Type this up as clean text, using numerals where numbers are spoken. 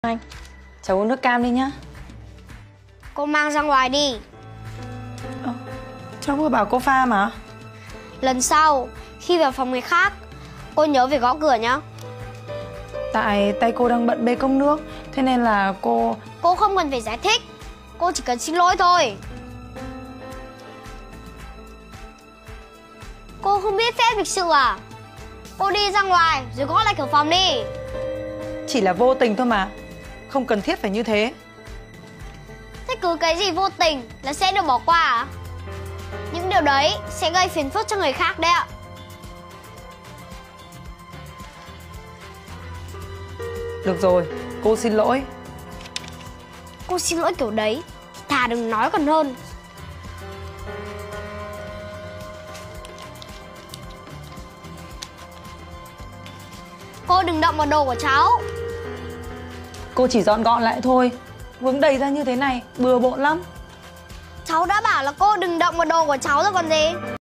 Anh, cháu uống nước cam đi nhá. Cô mang ra ngoài đi. Cháu vừa bảo cô pha mà. Lần sau khi vào phòng người khác, cô nhớ phải gõ cửa nhá. Tại tay cô đang bận bê cốc nước, thế nên là cô không cần phải giải thích. Cô chỉ cần xin lỗi thôi. Cô không biết phép lịch sự à? Cô đi ra ngoài rồi gõ lại cửa phòng đi. chỉ là vô tình thôi mà, không cần thiết phải như thế. Thế cứ cái gì vô tình là sẽ được bỏ qua à? Những điều đấy sẽ gây phiền phức cho người khác đấy ạ. Được rồi, cô xin lỗi. Cô xin lỗi kiểu đấy, thà đừng nói còn hơn. Cô đừng động vào đồ của cháu. Cô chỉ dọn gọn lại thôi, vướng đầy ra như thế này bừa bộn lắm. Cháu đã bảo là cô đừng động vào đồ của cháu rồi còn gì.